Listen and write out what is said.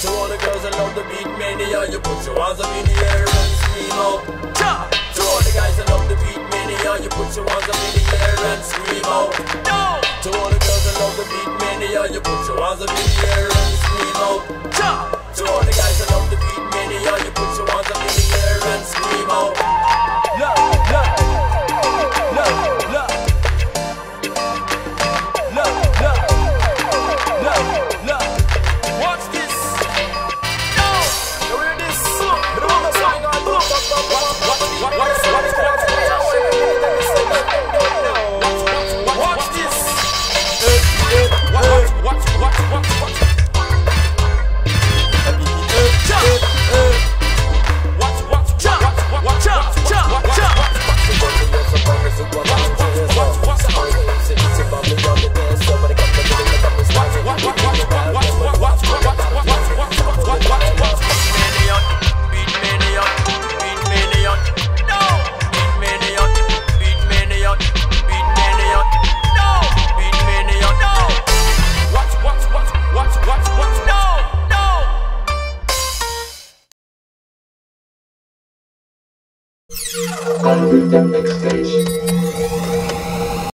To all the girls that love the beat mania, you put your hands up in the air and scream out. To all the guys that love the beat mania, you put your hands up in the air and scream out. To all the girls that love the beat mania, you put your hands up in the air and scream out. To all the guys that love the beat mania, you put your hands up in the air and scream out. Look, look, look, look, look, look, look, look. Watch this. No, you hear this? But I'm not saying I do. Watch this. Watch. On with the next stage.